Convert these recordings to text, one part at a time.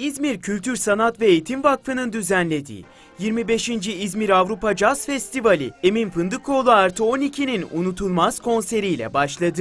İzmir Kültür Sanat ve Eğitim Vakfı'nın düzenlediği 25. İzmir Avrupa Caz Festivali Emin Fındıkoğlu +12'nin unutulmaz konseriyle başladı.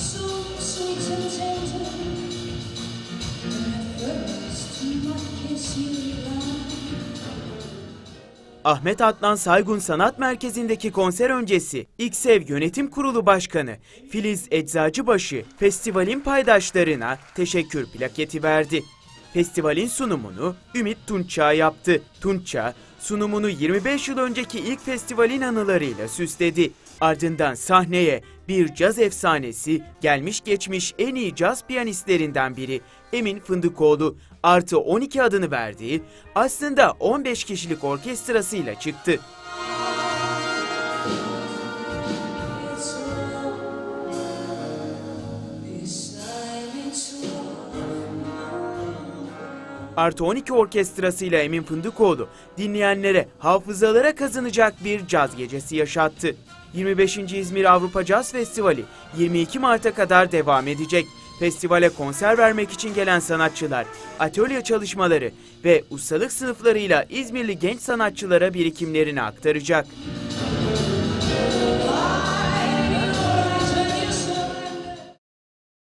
Ahmet Adnan Saygun Sanat Merkezi'ndeki konser öncesi İKSEV Yönetim Kurulu Başkanı Filiz Eczacıbaşı festivalin paydaşlarına teşekkür plaketi verdi. Festivalin sunumunu Ümit Tunçağ yaptı. Tunçağ sunumunu 25 yıl önceki ilk festivalin anılarıyla süsledi. Ardından sahneye bir caz efsanesi, gelmiş geçmiş en iyi caz piyanistlerinden biri Emin Fındıkoğlu +12 adını verdiği aslında 15 kişilik orkestrasıyla çıktı. +12 orkestrasıyla Emin Fındıkoğlu dinleyenlere hafızalara kazanacak bir caz gecesi yaşattı. 25. İzmir Avrupa Caz Festivali 22 Mart'a kadar devam edecek. Festivale konser vermek için gelen sanatçılar, atölye çalışmaları ve ustalık sınıflarıyla İzmirli genç sanatçılara birikimlerini aktaracak.